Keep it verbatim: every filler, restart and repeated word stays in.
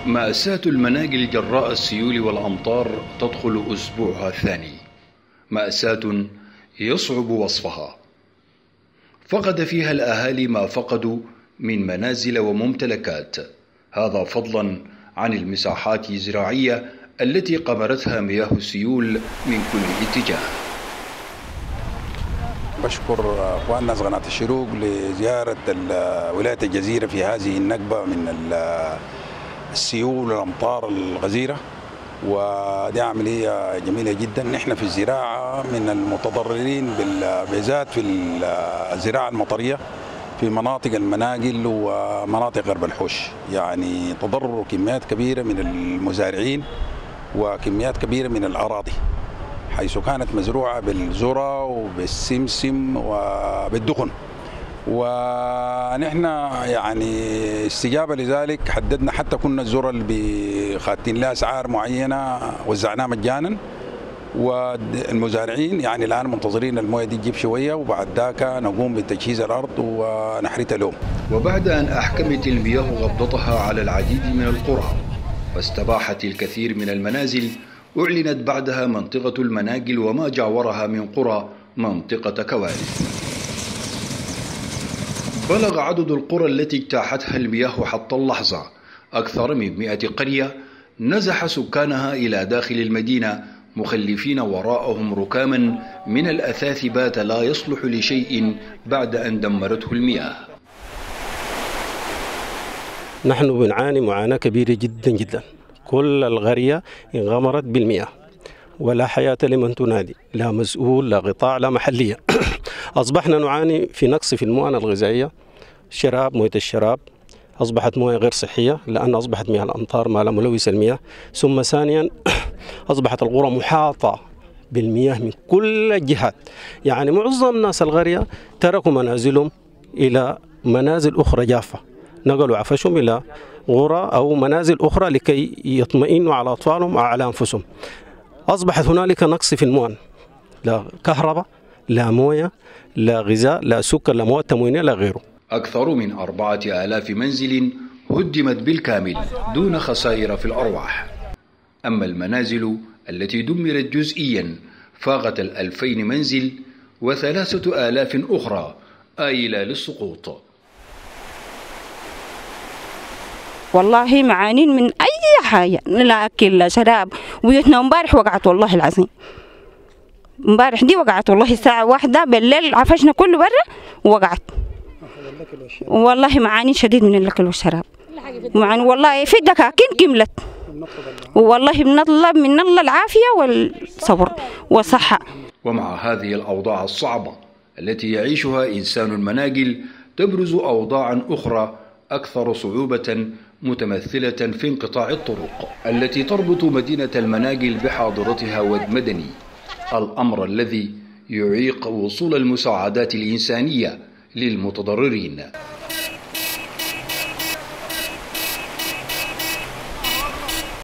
مأساة المناجل جراء السيول والأمطار تدخل أسبوعها الثاني، مأساة يصعب وصفها. فقد فيها الأهالي ما فقدوا من منازل وممتلكات، هذا فضلا عن المساحات الزراعية التي قمرتها مياه السيول من كل اتجاه. بشكر اخواننا في قناة الشروق لزيارة ولاية الجزيرة في هذه النكبة من السيول والأمطار الغزيرة، ودي عملية جميلة جدا. نحن في الزراعة من المتضررين بالذات في الزراعة المطرية في مناطق المناجل ومناطق غرب الحوش، يعني تضرر كميات كبيرة من المزارعين وكميات كبيرة من الأراضي حيث كانت مزروعة بالذرة وبالسمسم وبالدخن، ونحن يعني استجابة لذلك حددنا حتى كنا الذرة اللي بخاتين لها أسعار معينة وزعناها مجانا، والمزارعين يعني الآن منتظرين المويه دي تجيب شوية وبعد ذاك نقوم بتجهيز الأرض ونحرثها لهم. وبعد أن أحكمت المياه غضتها على العديد من القرى واستباحت الكثير من المنازل، أعلنت بعدها منطقة المناجل وما جاورها من قرى منطقة كوارث. بلغ عدد القرى التي اجتاحتها المياه حتى اللحظة أكثر من مئة قرية، نزح سكانها إلى داخل المدينة مخلفين وراءهم ركاما من الأثاث بات لا يصلح لشيء بعد أن دمرته المياه. نحن بنعاني معاناة كبيرة جدا جدا، كل القرية انغمرت بالمياه ولا حياة لمن تنادي، لا مسؤول لا قطاع لا محلية. أصبحنا نعاني في نقص في الموانئ الغذائية، شراب موية الشراب أصبحت موية غير صحية لأن أصبحت مياه الأمطار ما لا ملوث المياه. ثم ثانيا أصبحت القرى محاطة بالمياه من كل الجهات، يعني معظم ناس القرية تركوا منازلهم إلى منازل أخرى جافة، نقلوا عفشهم إلى قرى أو منازل أخرى لكي يطمئنوا على أطفالهم أو على أنفسهم. أصبحت هنالك نقص في الموان، لا كهرباء لا موية لا غذاء لا سكر لا مواد تموينية لا غيره. أكثر من أربعة آلاف منزل هدمت بالكامل دون خسائر في الأرواح، أما المنازل التي دمرت جزئيا فاقت الألفين منزل وثلاثة آلاف أخرى آيلة للسقوط. والله معانين من أي حاجة، لا أكل لا شراب. بيوتنا امبارح وقعت والله العظيم، امبارح دي وقعت والله الساعة واحدة بالليل، عفشنا كله برا ووقعت. والله معانين شديد من الأكل والشراب، معاني والله في دكاكين كملت، والله بنطلب من الله العافية والصبر والصحة. ومع هذه الأوضاع الصعبة التي يعيشها إنسان المناجل تبرز أوضاع أخرى أكثر صعوبة متمثلة في انقطاع الطرق التي تربط مدينة المناجل بحاضرتها واد مدني، الأمر الذي يعيق وصول المساعدات الإنسانية للمتضررين.